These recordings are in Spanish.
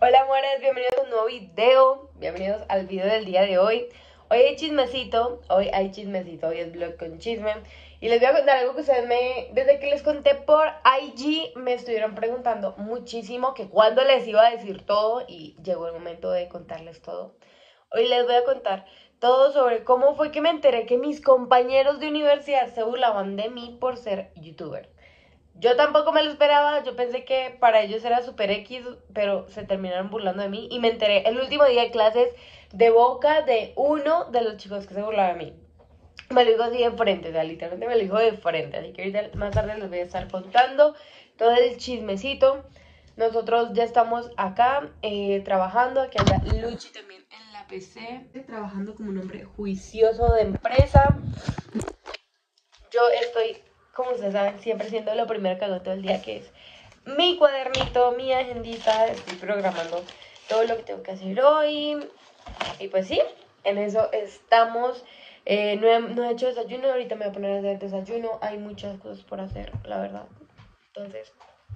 Hola amores, bienvenidos a un nuevo video, bienvenidos al video del día de hoy. Hoy hay chismecito, hoy es vlog con chisme. Y les voy a contar algo que ustedes desde que les conté por IG, me estuvieron preguntando muchísimo que cuándo les iba a decir todo y llegó el momento de contarles todo. Hoy les voy a contar todo sobre cómo fue que me enteré que mis compañeros de universidad se burlaban de mí por ser youtuber. Yo tampoco me lo esperaba, yo pensé que para ellos era super X, pero se terminaron burlando de mí y me enteré el último día de clases de boca de uno de los chicos que se burlaba de mí. Me lo dijo así de frente, o sea, literalmente me lo dijo de frente, así que ahorita más tarde les voy a estar contando todo el chismecito. Nosotros ya estamos acá trabajando, aquí anda Luchi también en la PC, trabajando como un hombre juicioso de empresa. Yo estoy, como ustedes saben, siempre siendo lo primero que hago todo el día, que es mi cuadernito, mi agendita. Estoy programando todo lo que tengo que hacer hoy. Y pues sí, en eso estamos. No he hecho desayuno, ahorita me voy a poner a hacer desayuno. Hay muchas cosas por hacer, la verdad. Entonces,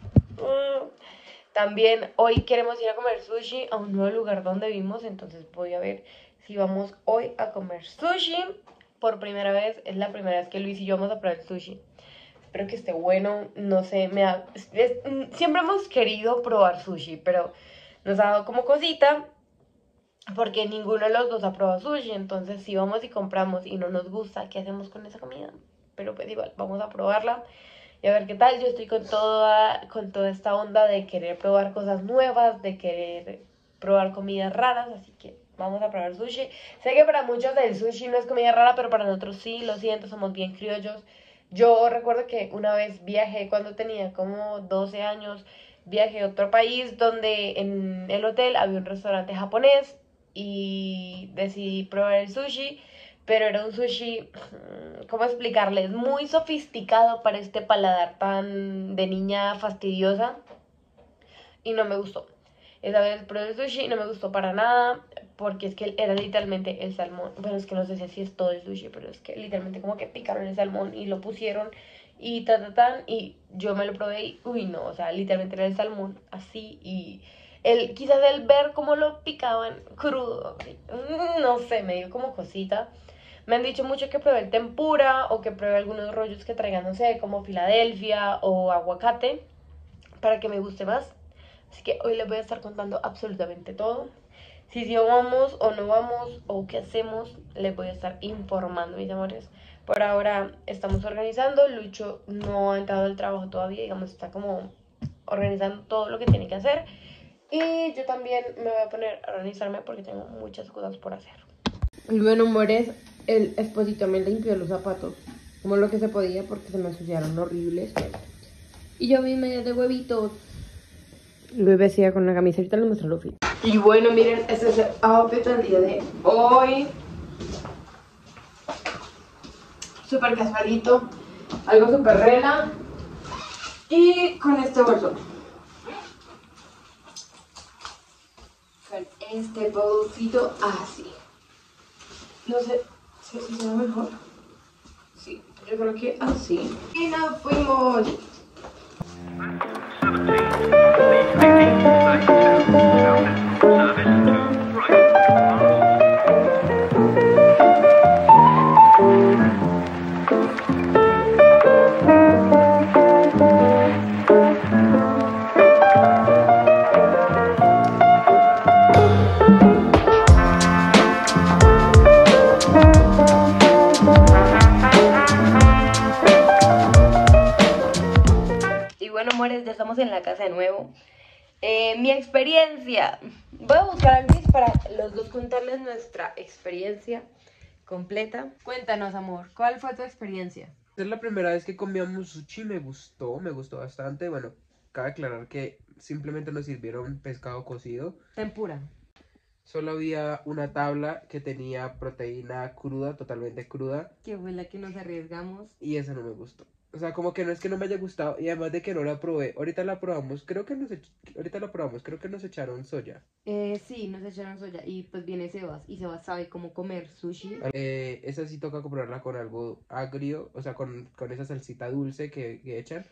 también hoy queremos ir a comer sushi a un nuevo lugar donde vimos. Entonces voy a ver si vamos hoy a comer sushi. Por primera vez, es la primera vez que Luis y yo vamos a probar el sushi. Espero que esté bueno, no sé, siempre hemos querido probar sushi, pero nos ha dado como cosita, porque ninguno de los dos ha probado sushi. Entonces si vamos y compramos y no nos gusta, ¿qué hacemos con esa comida? Pero pues igual, vamos a probarla y a ver qué tal. Yo estoy con toda esta onda de querer probar cosas nuevas, de querer probar comidas raras, así que vamos a probar sushi. Sé que para muchos el sushi no es comida rara, pero para nosotros sí, lo siento, somos bien criollos. Yo recuerdo que una vez viajé cuando tenía como 12 años, viajé a otro país donde en el hotel había un restaurante japonés y decidí probar el sushi, pero era un sushi, ¿cómo explicarles? Muy sofisticado para este paladar tan de niña fastidiosa y no me gustó. Esa vez probé el sushi y no me gustó para nada, porque es que era literalmente el salmón. Bueno, es que no sé si así es todo el sushi, pero es que literalmente como que picaron el salmón y lo pusieron y y yo me lo probé y uy no, o sea, literalmente era el salmón así y quizás el ver cómo lo picaban crudo, no sé, me dio como cosita. Me han dicho mucho que pruebe el tempura o que pruebe algunos rollos que traigan, no sé, como Filadelfia o aguacate, para que me guste más. Así que hoy les voy a estar contando absolutamente todo. Si vamos o no vamos o qué hacemos, les voy a estar informando, mis amores. Por ahora estamos organizando. Lucho no ha entrado al trabajo todavía, digamos, está como organizando todo lo que tiene que hacer. Y yo también me voy a poner a organizarme porque tengo muchas cosas por hacer. Y bueno, amores, el esposito me limpió los zapatos como lo que se podía porque se me ensuciaron horribles. Y yo vi medias de huevitos. Luis vestida con una camisa, ahorita les muestro el outfit. Y bueno, miren, este es el outfit del día de hoy. Súper casualito, algo súper rela. Y con este bolso. Con este bolsito así. No sé si así se ve mejor. Sí, yo creo que así. Y nos fuimos. Bueno, amores, ya estamos en la casa de nuevo. Mi experiencia. Voy a buscar a Luis para los dos contarles nuestra experiencia completa. Cuéntanos, amor, ¿cuál fue tu experiencia? Es la primera vez que comíamos sushi, me gustó bastante. Bueno, cabe aclarar que simplemente nos sirvieron pescado cocido. Tempura. Solo había una tabla que tenía proteína cruda, totalmente cruda. Que fue la que nos arriesgamos. Y esa no me gustó. O sea, como que no es que no me haya gustado y además de que no la probé. Ahorita la probamos, creo que nos echaron soya. Sí, nos echaron soya y pues viene Sebas y Sebas sabe cómo comer sushi. Esa sí toca comprarla con algo agrio, o sea, con esa salsita dulce que echan.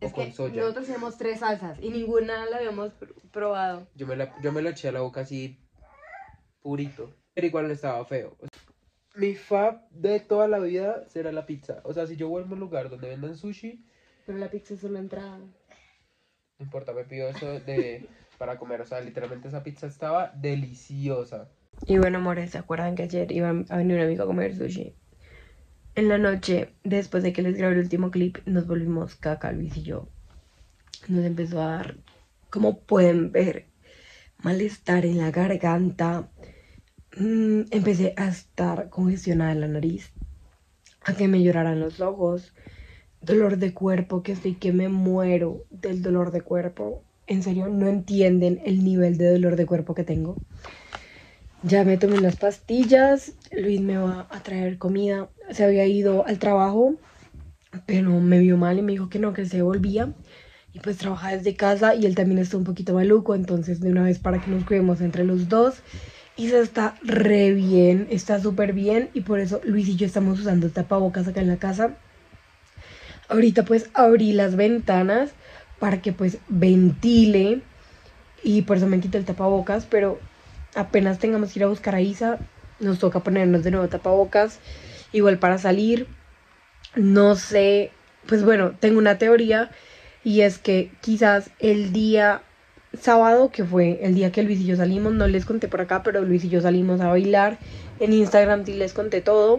Es con que soya. nosotros tenemos 3 salsas y ninguna la habíamos probado. Yo me lo eché a la boca así purito. Pero igual no estaba feo. Mi fab de toda la vida será la pizza. O sea, si yo vuelvo a un lugar donde vendan sushi, Pero la pizza es solo entrada. no importa, me pido eso para comer. O sea, literalmente esa pizza estaba deliciosa. Y bueno, amores, ¿se acuerdan que ayer iba a venir un amigo a comer sushi? En la noche, después de que les grabé el último clip, nos volvimos caca, Luis y yo. Nos empezó a dar, como pueden ver, malestar en la garganta. Empecé a estar congestionada en la nariz, a que me lloraran los ojos, dolor de cuerpo, que estoy que me muero del dolor de cuerpo. En serio, no entienden el nivel de dolor de cuerpo que tengo. Ya me tomé las pastillas, Luis me va a traer comida. Se había ido al trabajo, pero me vio mal y me dijo que él se volvía. Y pues trabaja desde casa y él también está un poquito maluco, entonces de una vez para que nos cuidemos entre los dos. Y se está re bien, está súper bien y por eso Luis y yo estamos usando tapabocas acá en la casa. Ahorita pues abrí las ventanas para que pues ventile y por eso me quité el tapabocas, pero apenas tengamos que ir a buscar a Isa, nos toca ponernos de nuevo tapabocas, igual para salir. No sé, pues bueno, tengo una teoría y es que quizás el día sábado, que fue el día que Luis y yo salimos, no les conté por acá, pero Luis y yo salimos a bailar. En Instagram sí les conté todo.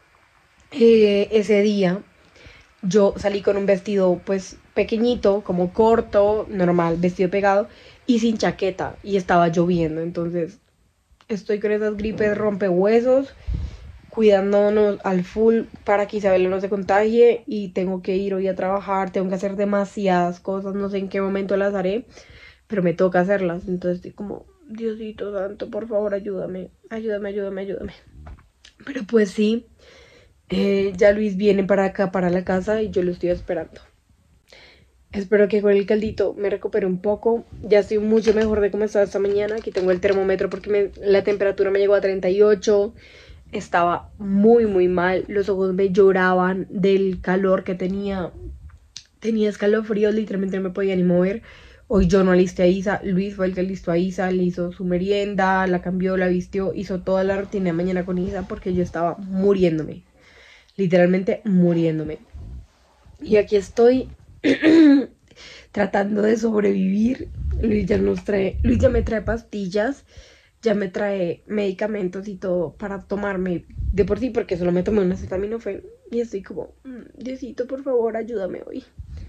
Ese día yo salí con un vestido pues pequeñito, como corto, normal, vestido pegado y sin chaqueta y estaba lloviendo, entonces estoy con esas gripes rompehuesos, cuidándonos al full para que Isabela no se contagie y tengo que ir hoy a trabajar, tengo que hacer demasiadas cosas, no sé en qué momento las haré, pero me toca hacerlas, entonces estoy como, Diosito santo, por favor, ayúdame, ayúdame, ayúdame, ayúdame. Pero pues sí, ya Luis viene para acá, para la casa y yo lo estoy esperando. Espero que con el caldito me recupere un poco. Ya estoy mucho mejor de cómo estaba esta mañana. Aquí tengo el termómetro porque la temperatura me llegó a 38. Estaba muy, muy mal. Los ojos me lloraban del calor que tenía. Tenía escalofríos, literalmente no me podía ni mover. Hoy yo no alisté a Isa. Luis fue el que alistó a Isa. Le hizo su merienda, la cambió, la vistió. Hizo toda la rutina de mañana con Isa porque yo estaba muriéndome. Literalmente muriéndome. Y aquí estoy tratando de sobrevivir. Luis ya me trae pastillas, ya me trae medicamentos y todo para tomarme de por sí, porque solo me tomé una acetaminofén. Y estoy como, Diosito, por favor, ayúdame hoy.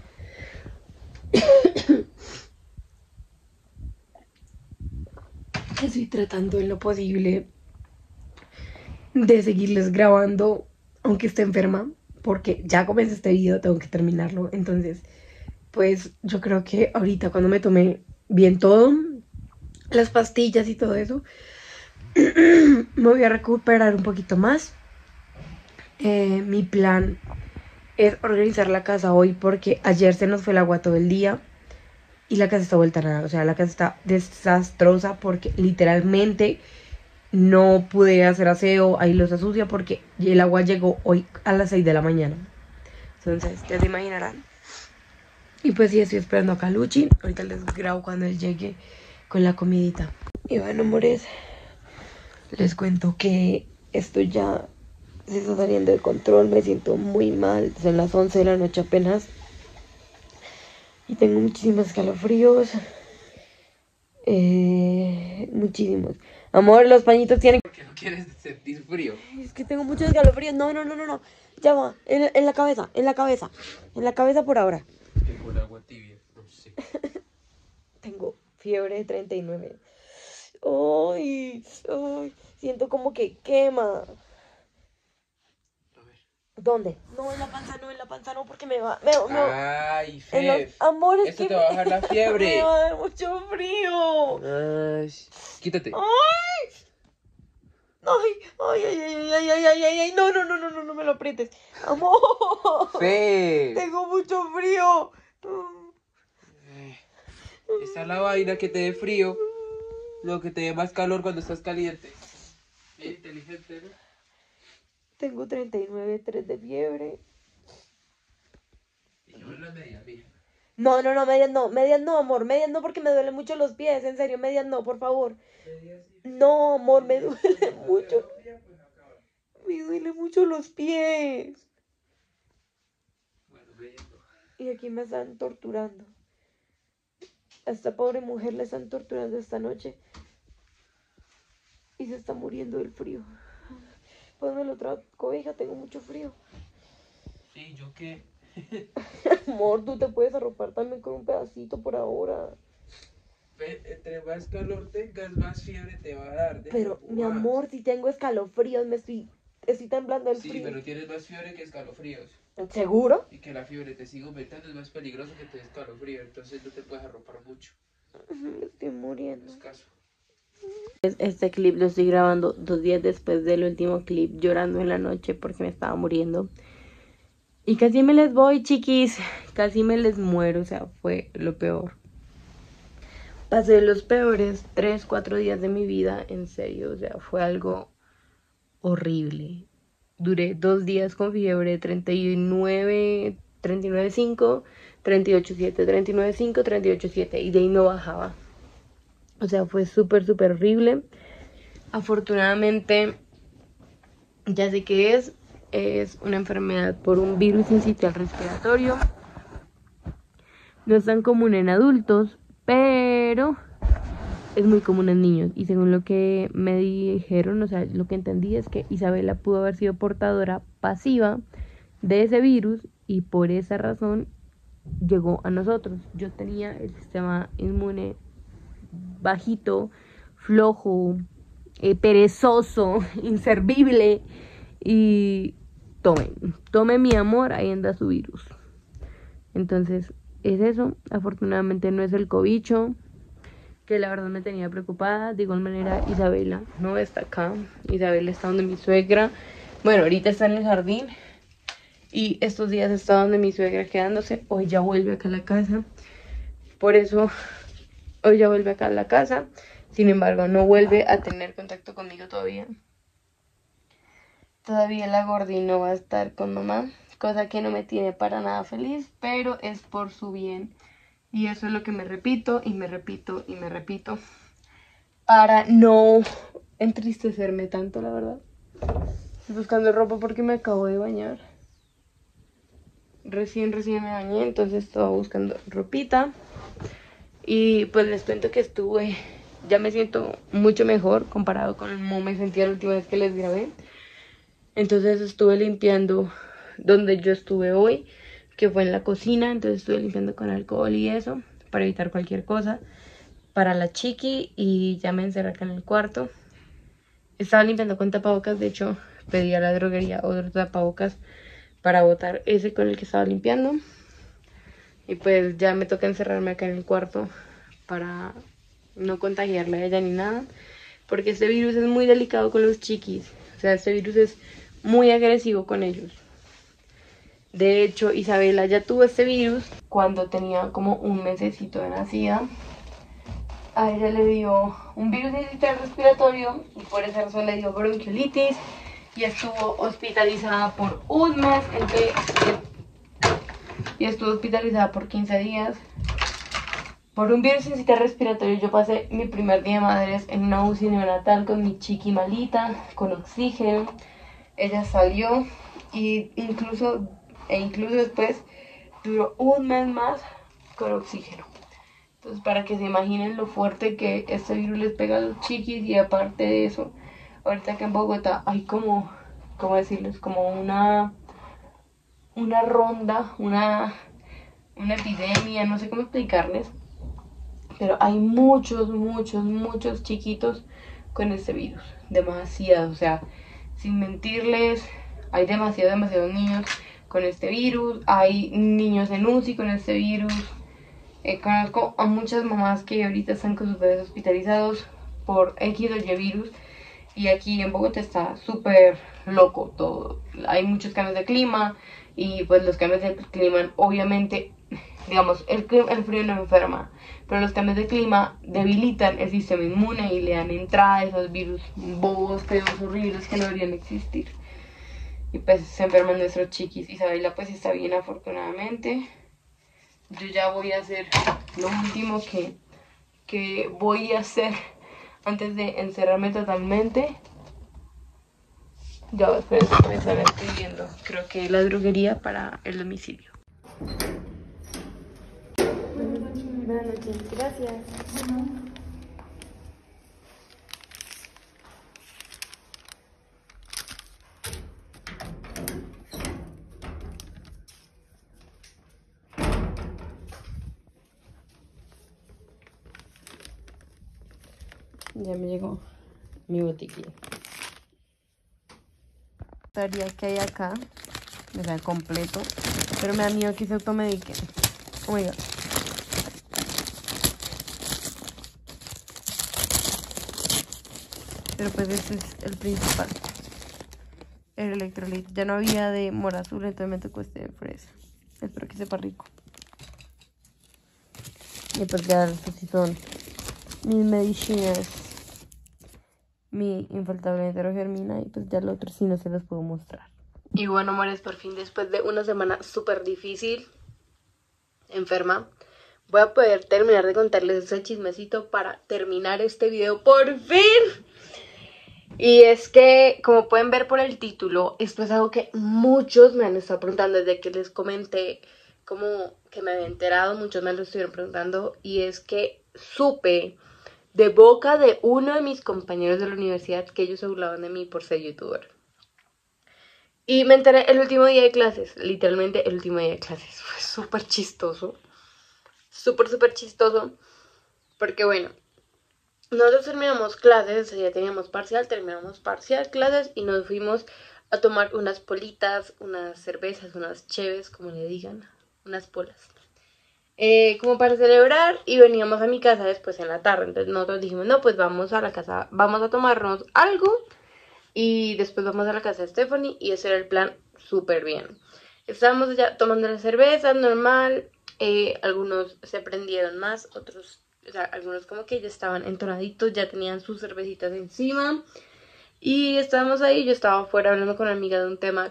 Estoy tratando en lo posible de seguirles grabando, aunque esté enferma, porque ya comencé este video, tengo que terminarlo. Entonces, pues yo creo que ahorita cuando me tomé bien todo, las pastillas y todo eso, me voy a recuperar un poquito más. Mi plan es organizar la casa hoy porque ayer se nos fue el agua todo el día y la casa está vuelta a nada. O sea, la casa está desastrosa porque literalmente no pude hacer aseo, ahí losa sucia porque el agua llegó hoy a las 6 de la mañana. Entonces, ya se imaginarán. Y pues sí, estoy esperando a Caluchi. Ahorita les grabo cuando él llegue con la comidita. Y bueno, amores, les cuento que esto ya se está saliendo de control. Me siento muy mal. Son las 11 de la noche apenas. Y tengo muchísimos escalofríos. Muchísimos. Amor, los pañitos tienen... ¿Por qué no quieres sentir frío? Es que tengo muchos escalofríos. No, no, no, no, no. Ya va. En la cabeza, en la cabeza. En la cabeza por ahora. Que con agua tibia, no sé. Tengo fiebre de 39. Ay, ay, siento como que quema. A ver. ¿Dónde? No, en la panza no, porque me va. Ay, En los Fef. amores Esto que te va a bajar la fiebre. me va a dar mucho frío. Ay, quítate. Ay, ay, ay, ay, ay, ay, ay, ay, ay, ay, no, no, no, no, no, no me lo aprietes. Amor. Fef. Tengo mucho frío. Esta es la vaina que te dé frío. Lo que te dé más calor cuando estás caliente. Bien inteligente, ¿no? Tengo 39,3 de fiebre. Y yo en la media, mija. No, medias no, amor, medias no porque me duelen mucho los pies, en serio, medias no, por favor. No, amor, me duele mucho. Me duele mucho los pies. Y aquí me están torturando. A esta pobre mujer la están torturando esta noche. Y se está muriendo del frío. Ponme la otra cobija, tengo mucho frío. Sí, ¿yo qué? Amor, tú te puedes arropar también con un pedacito por ahora. Entre más calor tengas, más fiebre te va a dar. Pero, mi amor, si tengo escalofríos, estoy temblando el Sí, frío. pero tienes más fiebre que escalofríos. ¿Seguro? Y que la fiebre te siga aumentando es más peligroso que te dé escalofrío. Entonces no te puedes arropar mucho. Me estoy muriendo. Escaso. Este clip lo estoy grabando 2 días después del último clip, llorando en la noche porque me estaba muriendo. Y casi me les voy, chiquis. Casi me les muero, o sea, fue lo peor. Pasé los peores 3, 4 días de mi vida, en serio, o sea, fue algo horrible. Duré 2 días con fiebre, 39, 39.5, 38.7, 39.5, 38.7 y de ahí no bajaba. O sea, fue súper, súper horrible. Afortunadamente, ya sé que es una enfermedad por un virus sincitial respiratorio. No es tan común en adultos, pero es muy común en niños. Y según lo que me dijeron, o sea, lo que entendí es que Isabela pudo haber sido portadora pasiva de ese virus y por esa razón llegó a nosotros. Yo tenía el sistema inmune bajito, flojo, perezoso, inservible y tome mi amor, ahí anda su virus. Entonces es eso, afortunadamente no es el cobicho, que la verdad me tenía preocupada. De igual manera Isabela no está acá, Isabela está donde mi suegra, bueno, ahorita está en el jardín y estos días está donde mi suegra quedándose. Hoy ya vuelve acá a la casa, por eso hoy ya vuelve acá a la casa. Sin embargo, no vuelve a tener contacto conmigo todavía. Todavía la Gordi no va a estar con mamá, cosa que no me tiene para nada feliz, pero es por su bien. Y eso es lo que me repito y me repito y me repito para no entristecerme tanto, la verdad. Estoy buscando ropa porque me acabo de bañar. Recién me bañé, entonces estaba buscando ropita. Y pues les cuento que ya me siento mucho mejor comparado con cómo me sentía la última vez que les grabé. Entonces estuve limpiando donde yo estuve hoy, que fue en la cocina. Entonces estuve limpiando con alcohol y eso, para evitar cualquier cosa para la chiqui. Y ya me encerré acá en el cuarto. Estaba limpiando con tapabocas, de hecho pedí a la droguería otro tapabocas para botar ese con el que estaba limpiando. Y pues ya me toca encerrarme acá en el cuarto para no contagiarle a ella ni nada, porque este virus es muy delicado con los chiquis. O sea, este virus es muy agresivo con ellos. De hecho, Isabela ya tuvo este virus cuando tenía como un mesecito de nacida. A ella le dio un virus sincitial respiratorio y por esa razón le dio bronquiolitis y estuvo hospitalizada por un mes, y estuvo hospitalizada por 15 días por un virus sincitial respiratorio. Yo pasé mi primer día de madres en una UCI neonatal con mi chiqui malita, con oxígeno. Ella salió y incluso después duró un mes más con oxígeno. Entonces, para que se imaginen lo fuerte que este virus les pega a los chiquis. Y aparte de eso, ahorita que en Bogotá hay ¿cómo decirles? Como una ronda, una epidemia, no sé cómo explicarles, pero hay muchos chiquitos con este virus, demasiados, o sea, sin mentirles, hay demasiados niños con este virus, hay niños en UCI con este virus. Conozco a muchas mamás que ahorita están con sus bebés hospitalizados por X o Y virus. Y aquí en Bogotá está súper loco todo. Hay muchos cambios de clima. Y pues los cambios de clima, obviamente, digamos, el frío no enferma, pero los cambios de clima debilitan el sistema inmune y le dan entrada a esos virus bobos, feos, horribles que no deberían existir. Y pues se enferman nuestros chiquis. Isabela pues está bien, afortunadamente. yo ya voy a hacer lo último que voy a hacer antes de encerrarme totalmente. Ya, esperen, me están escribiendo. Creo que la droguería para el domicilio. Buenas noches, gracias. Ya me llegó mi botiquín. Tareas que hay acá, o sea, completo, pero me da miedo que se automediquen. Oh my god. Pero pues este es el principal, el electrolit. Ya no había de mora azul, entonces me tocó este de fresa. Espero que sepa rico. Y pues ya estos sí son mis medicinas, mi infaltable heterogermina, y pues ya lo otro sí no se los puedo mostrar. Y bueno, amores, por fin después de una semana súper difícil, enferma, voy a poder terminar de contarles ese chismecito para terminar este video por fin. Y es que, como pueden ver por el título, esto es algo que muchos me han estado preguntando desde que les comenté como que me había enterado, muchos me lo estuvieron preguntando, y es que supe de boca de uno de mis compañeros de la universidad que ellos se burlaban de mí por ser youtuber. Y me enteré el último día de clases, literalmente el último día de clases. Fue súper chistoso, súper chistoso, porque bueno, nosotros terminamos clases, ya teníamos parcial, terminamos parcial, clases, y nos fuimos a tomar unas politas, unas cervezas, unas cheves, como le digan, unas polas. Como para celebrar, y veníamos a mi casa después en la tarde. Entonces nosotros dijimos, no, pues vamos a la casa, vamos a tomarnos algo y después vamos a la casa de Stephanie, y ese era el plan súper bien. Estábamos ya tomando la cerveza normal, algunos se prendieron más, otros, o sea, algunos como que ya estaban entonaditos, ya tenían sus cervecitas encima, y estábamos ahí, yo estaba afuera hablando con una amiga de un tema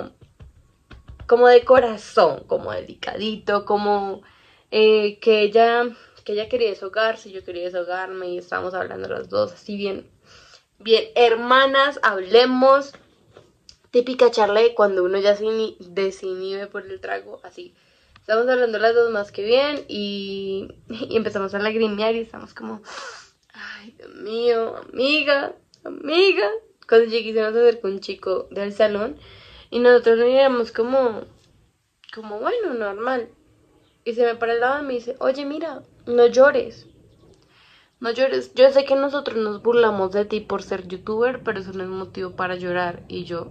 como de corazón, como delicadito, como que ella quería deshogarse, yo quería deshogarme, y estábamos hablando las dos así bien hermanas, hablemos. Típica charla de cuando uno ya se desinhibe por el trago, así. Estamos hablando las dos más que bien, y empezamos a lagrimear y estamos como, ay, Dios mío, amiga. Cuando llegué se nos acercó un chico del salón y nosotros nos miramos como bueno, normal. Y se me para el lado y me dice, oye, mira, no llores. No llores. Yo sé que nosotros nos burlamos de ti por ser youtuber, pero eso no es motivo para llorar. Y yo,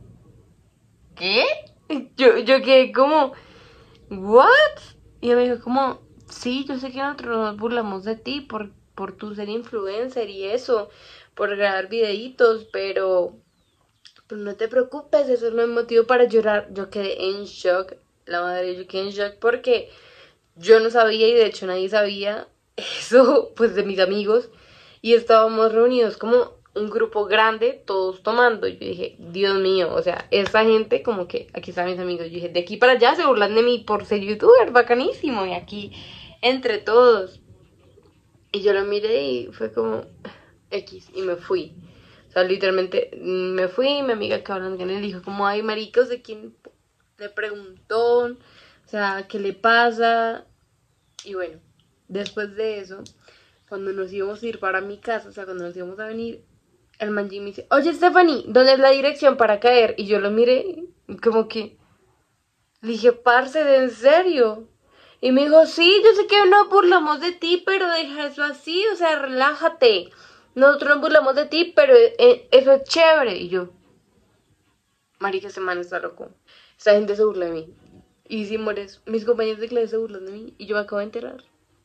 ¿qué? Yo quedé como, ¿what? Y él me dijo como, sí, yo sé que nosotros nos burlamos de ti por tu ser influencer y eso, por grabar videitos, pero no te preocupes, eso no es motivo para llorar. Yo quedé en shock, la madre, yo quedé en shock porque yo no sabía, y de hecho nadie sabía eso, pues, de mis amigos, y estábamos reunidos como un grupo grande, todos tomando. Y yo dije, Dios mío, o sea, esa gente como que, aquí están mis amigos, yo dije, de aquí para allá se burlan de mí por ser youtuber, bacanísimo, y aquí entre todos. Y yo lo miré y fue como X, y me fui. O sea, literalmente me fui, mi amiga que hablando con él dijo como, ay, maricos, ¿de quién le preguntó? O sea, ¿qué le pasa? Y bueno, después de eso, cuando nos íbamos a ir para mi casa, o sea, cuando nos íbamos a venir, el man me dice, oye, Stephanie, ¿dónde es la dirección para caer? Y yo lo miré como que, le dije, parce, ¿de en serio? Y me dijo, sí, yo sé que no burlamos de ti, pero deja eso así, o sea, relájate. Nosotros nos burlamos de ti, pero eso es chévere. Y yo, marica, ese man está loco. Esa gente se burla de mí. Y si mueres, mis compañeros de clase se burlan de mí y yo me acabo de enterar.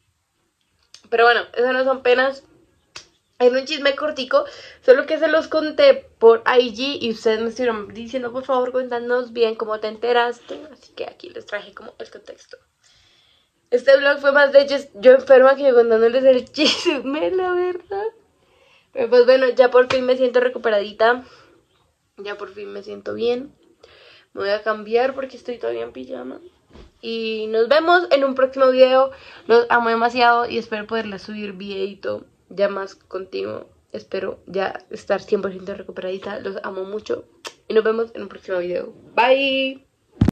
Pero bueno, esas no son penas. Es un chisme cortico, solo que se los conté por IG y ustedes me estuvieron diciendo, por favor, cuéntanos bien cómo te enteraste. Así que aquí les traje como el contexto. Este vlog fue más de yo enferma que yo contándoles el chisme, la verdad. Pero pues bueno, ya por fin me siento recuperadita. Ya por fin me siento bien. Me voy a cambiar porque estoy todavía en pijama. Y nos vemos en un próximo video. Los amo demasiado y espero poderles subir videito ya más continuo. Espero ya estar 100% recuperadita. Los amo mucho. Y nos vemos en un próximo video. Bye.